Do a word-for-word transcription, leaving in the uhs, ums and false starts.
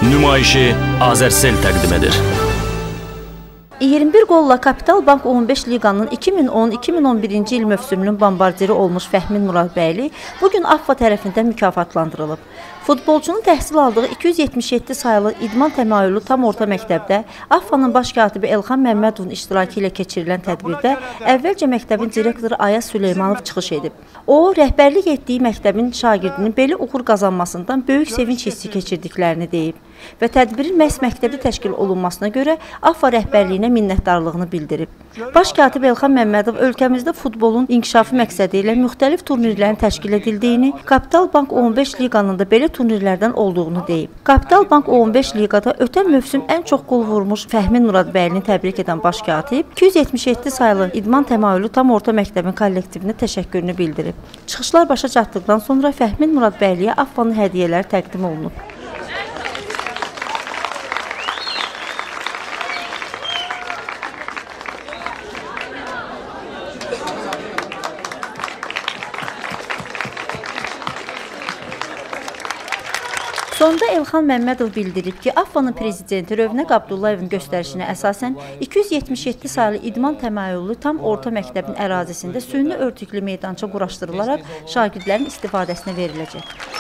Nümayişi Azərsel təqdim edir. iyirmi bir qolla Kapital Bank on beş liqanın iki min on iki min on birinci il mövsümünün bombardiri olmuş Fəhmin Muradbəyli bugün AFFA tərəfindən mükafatlandırılıb. Futbolçunun təhsil aldığı iki yüz yetmiş yeddi sayılı idman təmayüllü tam orta məktəbdə AFFA-nın baş katibi Elxan Məmmədovun iştirakı ilə keçirilən tədbirdə əvvəlcə məktəbin direktoru Ayaz Süleymanov çıxış edib. O, rəhbərlik etdiyi məktəbin şagirdinin belə uğur qazanmasından böyük sevinç hissi keçirdiklərini deyib və tədbirin məhz məktəbdə təşkil olunmasına görə AFFA rəhbərliyinə minnətdarlığını bildirib. Baş katib Elxan Məmmədov ölkəmizdə futbolun inkişafı məqsədi ilə müxtəlif turnirlərin təşkil edildiyini, Kapital Bank on beş liqanın da belə turnirlərdən olduğunu deyib. Kapital Bank on beş liqada ötən mövsüm ən çox qol vurmuş Fəhmin Muradbəylini təbrik edən baş katib iki yüz yetmiş yeddi sayılı idman təmayüllü tam orta məktəbin kollektivinə təşəkkürünü bildirib. Çıxışlar başa çatdıqdan sonra Fəhmin Muradbəyliyə AFFA-nın hədiyyələri təqdim olunub. Sonda Elxan Məmmədov bildirib ki, AFFA-nın prezidenti Rövnəq Abdullayevin göstərişinə əsasən iki yüz yetmiş yeddi sayılı idman təmayüllü tam orta məktəbin ərazisində süni örtüklü meydança quraşdırılaraq şagirdlərin istifadəsinə veriləcək.